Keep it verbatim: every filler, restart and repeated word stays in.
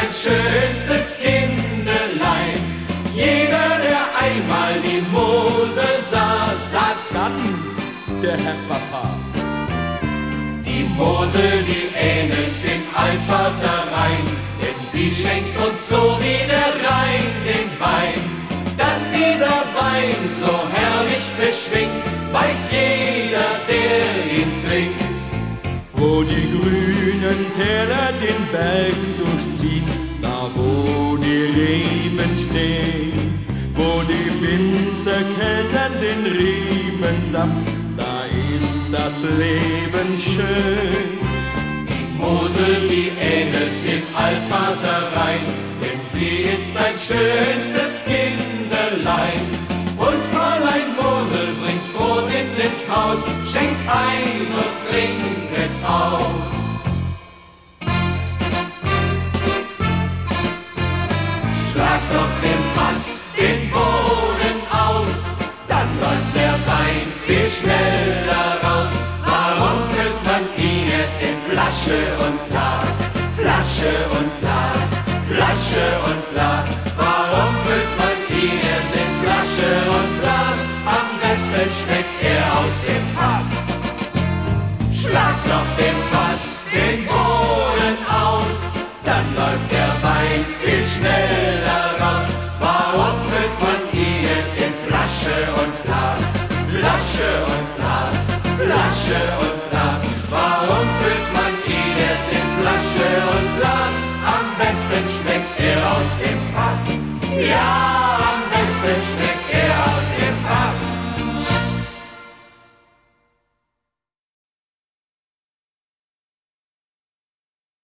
sein schönstes Kindelein. Jeder, der einmal die Mosel sah, sagt ganz, der Herr Papa. die Mosel, die ähnelt dem Altvater rein, denn sie schenkt uns so wie der Rhein den Wein. Dass dieser Wein so herrlich beschwingt, weiß jeder, der ihn trinkt. Wo die grünen Täler den Berg durchziehen, da wo die Reben stehen, wo die Winzer keltern den Rebensaft, da ist das Leben schön. Die Mosel, die ähnelt dem Altvater Rhein, denn sie ist sein schönstes Kindelein. Und Fräulein Mosel bringt Frohsinn ins Haus, schenkt ein und trinket aus. Schlag doch dem Fass den Boden aus, dann läuft der Wein viel schneller raus. Warum füllt man ihn erst in Flasche und Glas? Flasche und Glas, Flasche und Glas. Warum füllt man ihn erst in Flasche und Glas? Am besten schmeckt er aus dem Fass. Schlag doch dem Fass den Boden aus, dann läuft der